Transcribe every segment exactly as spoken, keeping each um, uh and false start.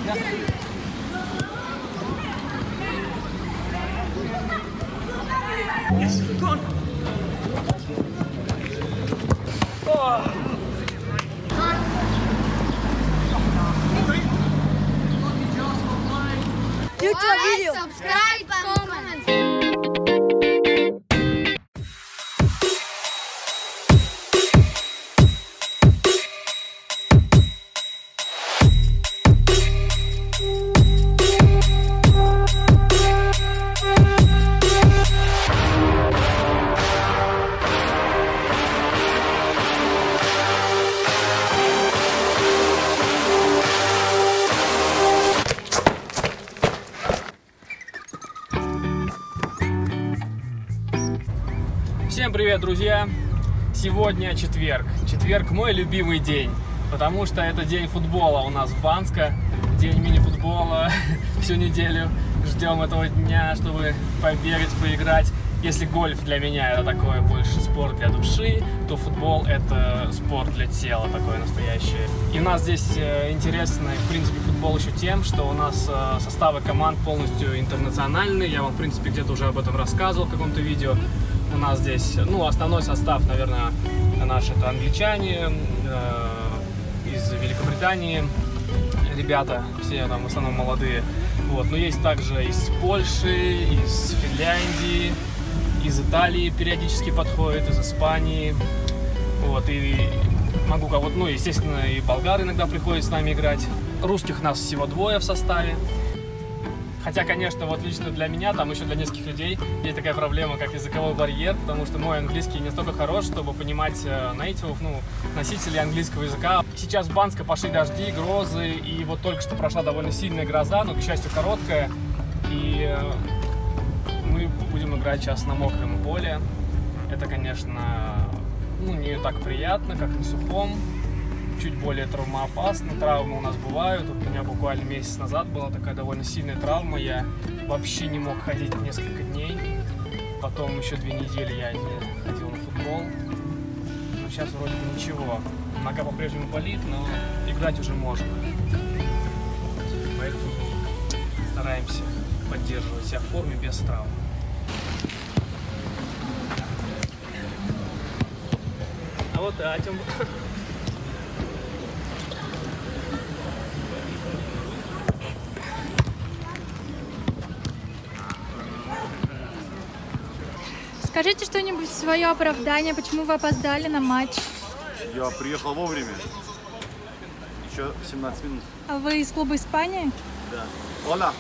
Yes, go on. Oh. YouTube video. Subscribe, comment. Всем привет, друзья! Сегодня четверг. Четверг мой любимый день, потому что это день футбола у нас в Банско, день мини-футбола. Всю неделю ждем этого дня, чтобы побегать, поиграть. Если гольф для меня это такой больше спорт для души, то футбол это спорт для тела, такое настоящее. И у нас здесь интересный, в принципе, футбол еще тем, что у нас составы команд полностью интернациональные. Я вам, в принципе, где-то уже об этом рассказывал в каком-то видео. У нас здесь, ну, основной состав, наверное, наш это англичане, э, из Великобритании, ребята, все там в основном молодые. Вот. Но есть также из Польши, из Финляндии, из Италии периодически подходит, из Испании. Вот. И могу кого-то, ну, естественно, и болгары иногда приходят с нами играть. Русских нас всего двое в составе. Хотя, конечно, вот лично для меня, там еще для нескольких людей есть такая проблема, как языковой барьер, потому что мой английский не настолько хорош, чтобы понимать нейтивов, ну, носителей английского языка. Сейчас в Банско пошли дожди, грозы, и вот только что прошла довольно сильная гроза, но, к счастью, короткая. И мы будем играть сейчас на мокром поле. Это, конечно, ну, не так приятно, как на сухом. Чуть более травмоопасно. Травмы у нас бывают. Вот у меня буквально месяц назад была такая довольно сильная травма. Я вообще не мог ходить несколько дней. Потом еще две недели я не ходил на футбол. Но сейчас вроде бы ничего. Нога по-прежнему болит, но играть уже можно. Поэтому стараемся поддерживать себя в форме без травм. А вот этим... Скажите что-нибудь свое оправдание, почему вы опоздали на матч? Я приехал вовремя, еще семнадцать минут. А вы из клуба Испании? Да. Оля!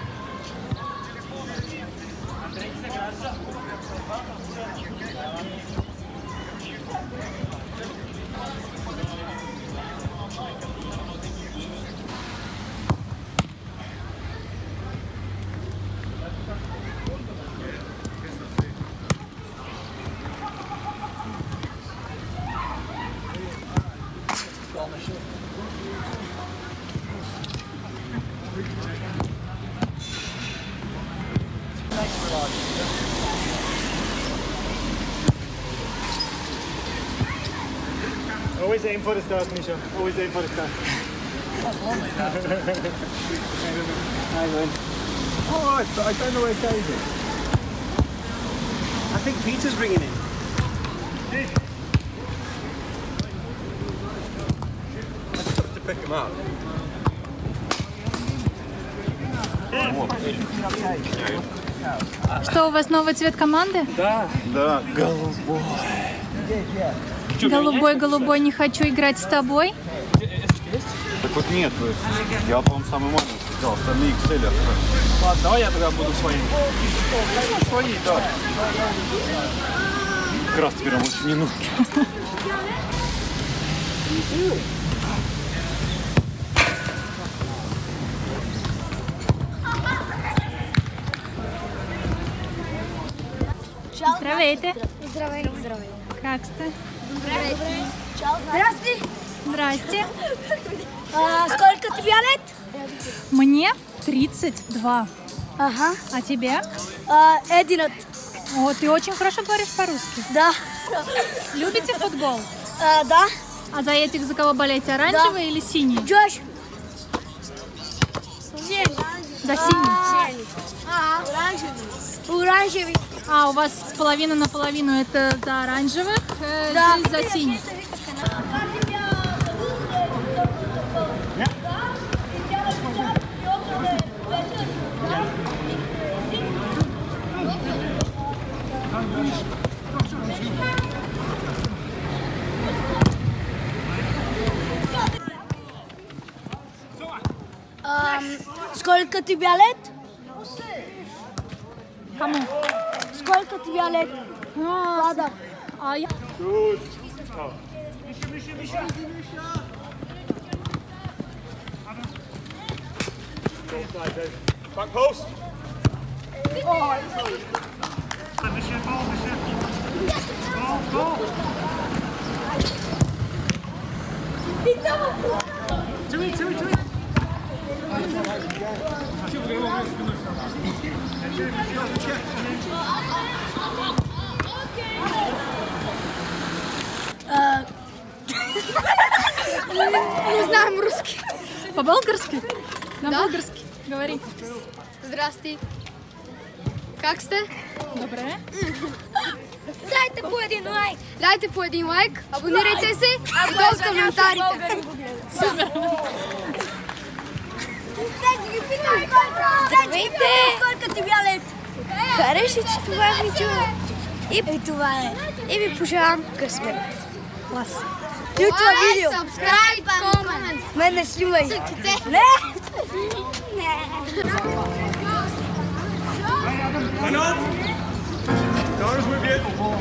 Always aim for the stars, Misha. Always aim for the stars. Oh, I, I don't know where Dave is. I think Peter's ringing in. I took to pick him up. Что, у вас новый цвет команды? Да. Да, голубой. Голубой, голубой, не хочу играть с тобой. Так вот нет, то есть я, по-моему, самый маленький взял, остальные икс эль. Ладно, давай я тогда буду своим. Свои, да. Как раз теперь нам больше не нужно. Здравейте. Здравей. Здравей. Как сте? Здрасти. Здрасте. А, сколько тебе лет? Мне тридцать два. Ага. А тебе? А, Эдинот. О, ты очень хорошо говоришь по-русски. Да. Любите футбол? А, да. А за этих за кого болеете, оранжевый или синий? Джош. За синий. А, оранжевый. Оранжевый. А, у вас половина на половину это за оранжевых, э, Да. здесь за синих. Ам, сколько тебе лет? Кому? Сколько тебе лет? А, Ладно. а я... Good. Oh. Misha, Misha, Misha. Back post. Misha, ball, Misha. Ball, ball. Two it, two it, two it. А, не знаем русский. По-болгарски? На болгарски. Говори. Здрасти. Как сте? Добре. Дайте по един лайк. Дайте по един лайк, абонирайте се и долу в коментарите. Здравейте! Сколько тебе лет? Хареше, че това е видео. И, и това е. И ви пожелавам късмет. Клас. И от това видео. Subscribe, comment. Мен не снимай. Всичките. Не! Anand. Doris with you.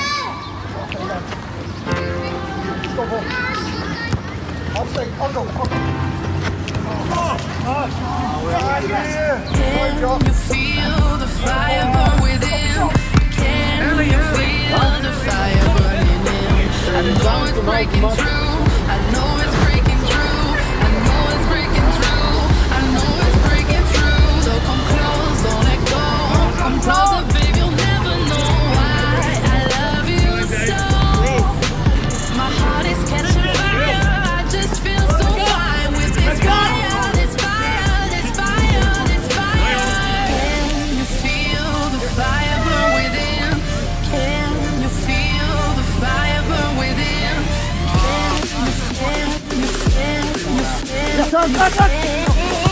Can you feel the fire burn within? Can you feel the fire burning in? I know it's breaking through. I know it's breaking through. I know it's breaking through. I know it's breaking through. So come close, don't let go. Come closer, baby, you'll never know why I love you so. My heart is catching fire. I just feel so fine with this fire, this fire, this fire, this fire. Can you feel the fire burn within? Can you feel the fire burn within? Can you feel, you feel, you feel?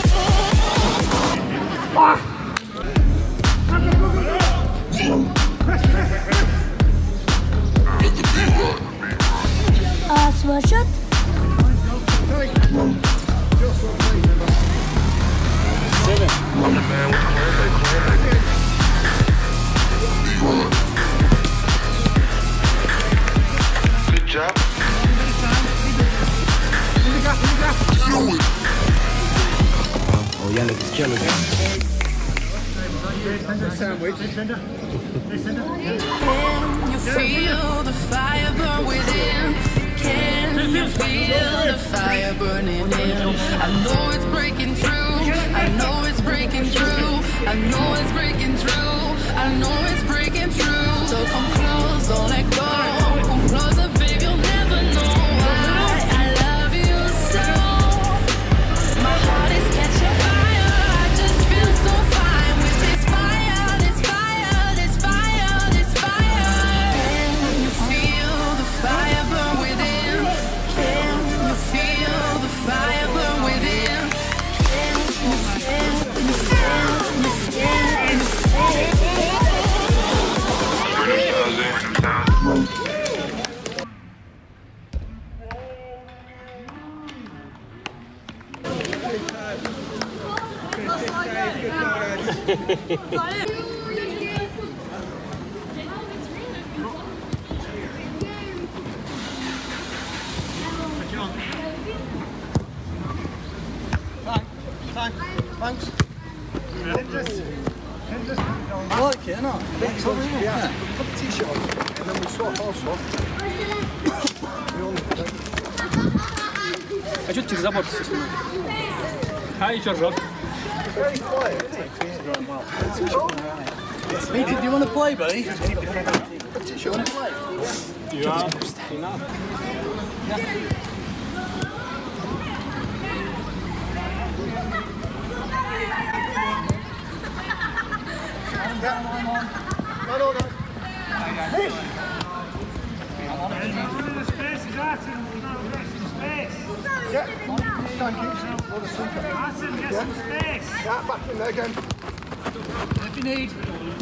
А свършат? Good job. Oh, Yannick is killing it. Can you feel the fire burn within? Can you feel the fire burning in? I know it's breaking through. I know it's breaking through. I know it's breaking through. I know it's breaking through. So come close, don't let go. Come closer, baby, you'll never know why I love you so. My heart is catching fire. I just feel so fine with this fire, this fire, this fire, this fire. Can you feel the fire burn within? Can you feel the fire burn within? Can you feel, you feel, you feel, you feel? Thanks. Hendress. Hendress. I like it, innit? Next one, yeah. Put the t-shirt on, and then we swap, I'll swap. А что ты забор все снимаешь? А еще жжет. Very quiet, isn't it? Peter, do you want to play, buddy? Put the t-shirt on, play. Ja, enough. Yeah, thank you. What a super. Martin, get some space. Yeah, back in there again. If you need.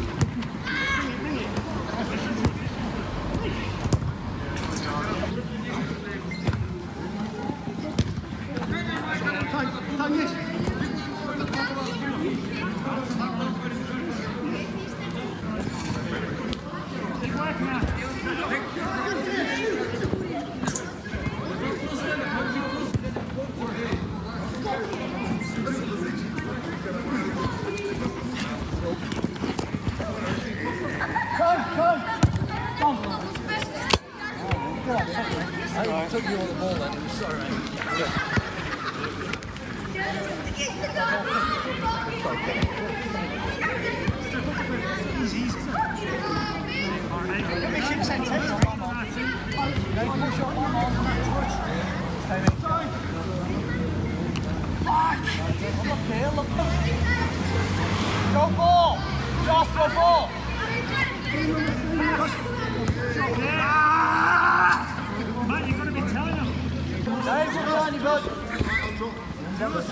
I took you on the ball then, I'm sorry. Go ball! Josh, go ball! Matt, you've got to be telling them. Dave, what behind you, bud? Stay there,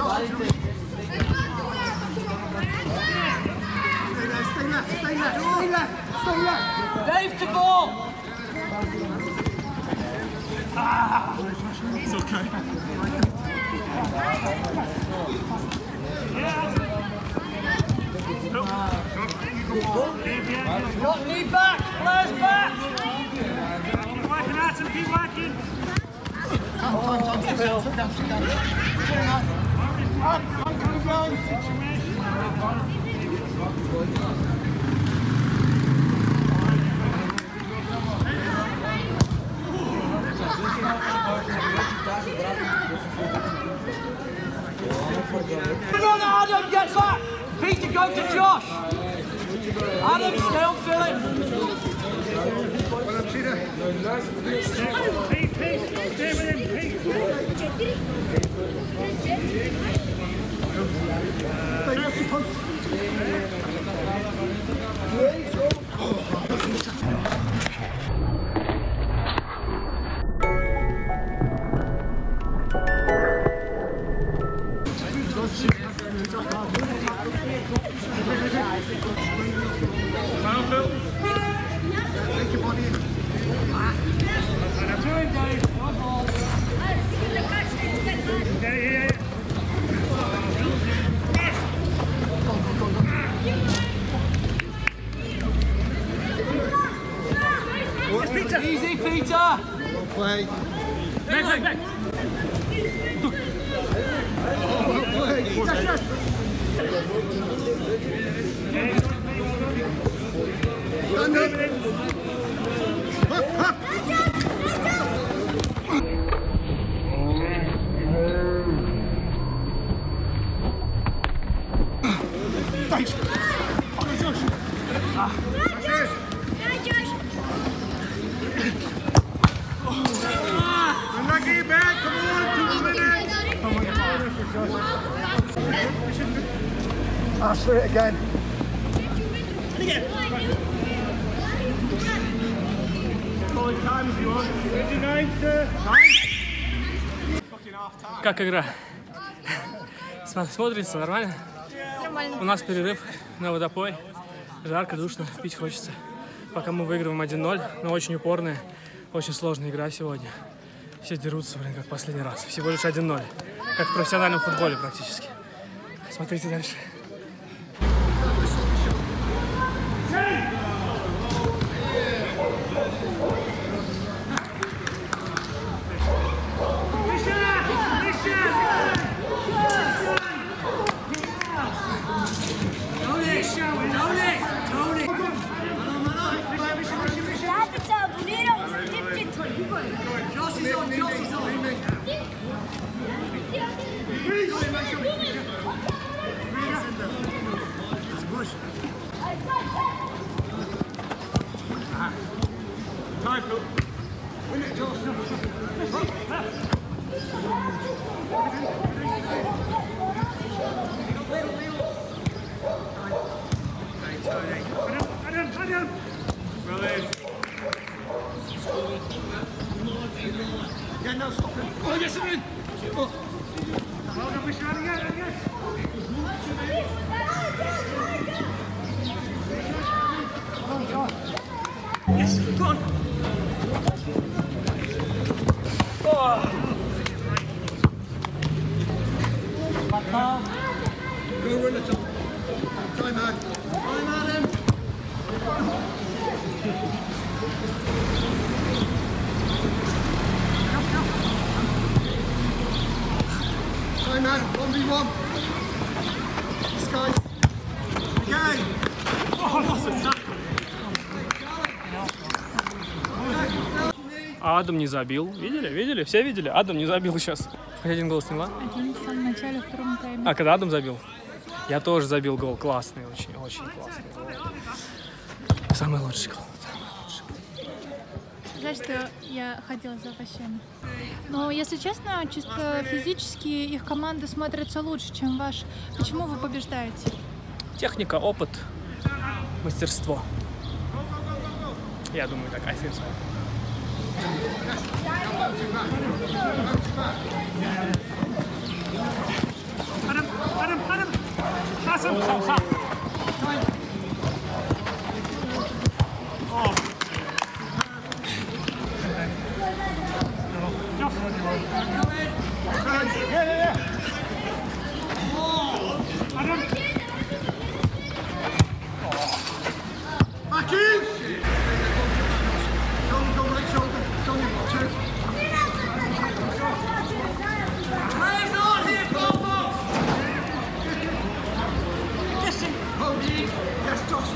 stay there, stay there, stay there, stay there. Dave to ball! Ah. It's okay. Not knee back, players back! Keep working at him, keep working! Time, time, time, sit down, sit down, sit down. I'm coming down. Come on, Adam, get back! Peter, go to Josh! Adam, stay on Philip! Well done, Peter. Pete, Pete, stay with him, Pete! Stay left to post. Take your body in. Yeah, yeah, yeah. Peter. Easy, Peter! Well play. Back, back, back! Stand up. Up, up. Thanks. Josh. Unlucky back, come on, two minutes. Ask for it again. Как игра? Смотрится нормально? Нормально. У нас перерыв на водопой. Жарко, душно, пить хочется. Пока мы выигрываем один ноль, но очень упорная, очень сложная игра сегодня. Все дерутся, блин, как последний раз. Всего лишь один ноль. Как в профессиональном футболе практически. Смотрите дальше. Time man, one v one. Sky. Again. Oh, that's a tackle. Адам не забил. Видели? Видели? Все видели? Адам не забил сейчас. Хоть один гол сняла. Один в самом начале, в втором тайме. А, когда Адам забил? Я тоже забил гол. Классный, очень, очень классный гол. Самый лучший гол. Жаль, что я ходила за овощами. Но, если честно, чисто физически их команда смотрится лучше, чем ваш. Почему вы побеждаете? Техника, опыт, мастерство. Я думаю, так, I think so. Adam, Adam, Adam. Hassan. Oh. Yeah, yeah, yeah. Adam. Back in. Shoulder, go right shoulder. Shoulder, two. Hands on here, Bobo. Listen. Cody. Yes, Josh.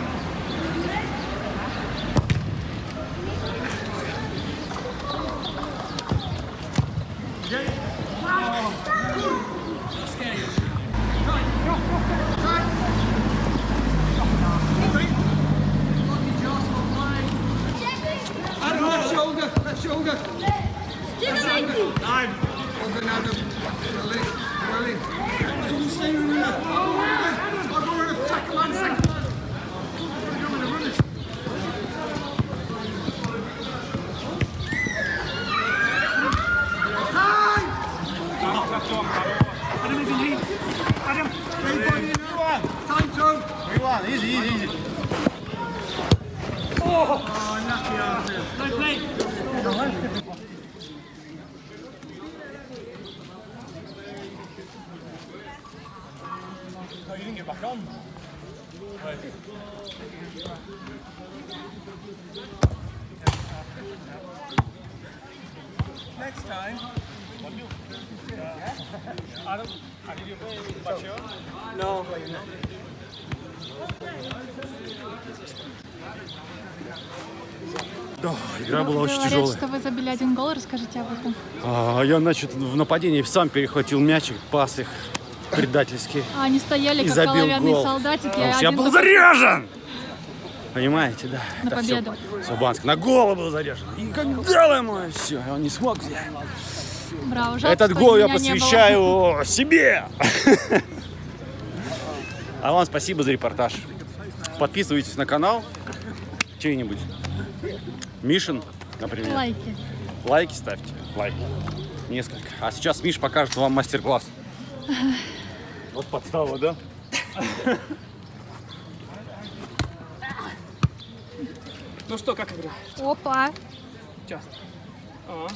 Left shoulder, left shoulder. Nine. Over now, Adam. Well in, well in. Someone stay with me. I'll go in a second man, second man. Go in a run it. Time! Adam is in lead. Adam. Everybody in now. Time, Tom. three one, easy, easy, easy. Oh, lucky out there. Nice play. Oh, you didn't get back on. Right. Next time. Adam, did you play with Bacho? No. Да, игра была очень Говорят, тяжелая. что вы забили один гол, расскажите об этом. А, я, значит, в нападении сам перехватил мячик, пас их предательский. А они стояли, И как забил оловянные гол. солдатики. Потому что а я один был только- заряжен! Понимаете, да. На Это победу. Все, все Банск. На голову был заряжен. И как делаем, все, он не смог взять. Браво, жалко, Этот что гол я меня не было. посвящаю себе. А вам спасибо за репортаж. Подписывайтесь на канал чей-нибудь. Мишин, например. Лайки. Лайки ставьте. Лайки. Несколько. А сейчас Миш покажет вам мастер-класс. Вот подстава, да? Ну что, как игра? Опа. Чё? А.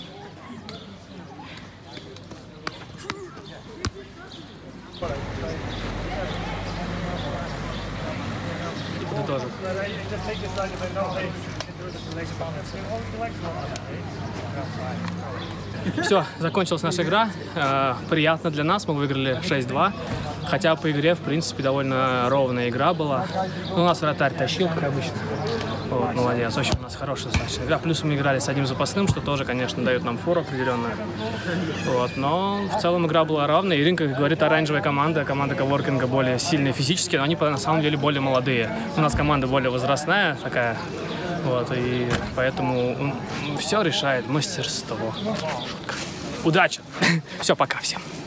Ты тоже. Все, закончилась наша игра. Э, приятно для нас, мы выиграли шесть два. Хотя по игре, в принципе, довольно ровная игра была. Ну, у нас вратарь тащил, как обычно. Вот, молодец. В общем, у нас хорошая достаточно игра. Плюс мы играли с одним запасным, что тоже, конечно, дает нам фору определенную. Вот, но в целом игра была равная. И рынка, как говорит, оранжевая команда, команда коворкинга более сильная физически, но они на самом деле более молодые. У нас команда более возрастная такая. Вот, и поэтому все решает мастерство. Удачи! Все, пока всем.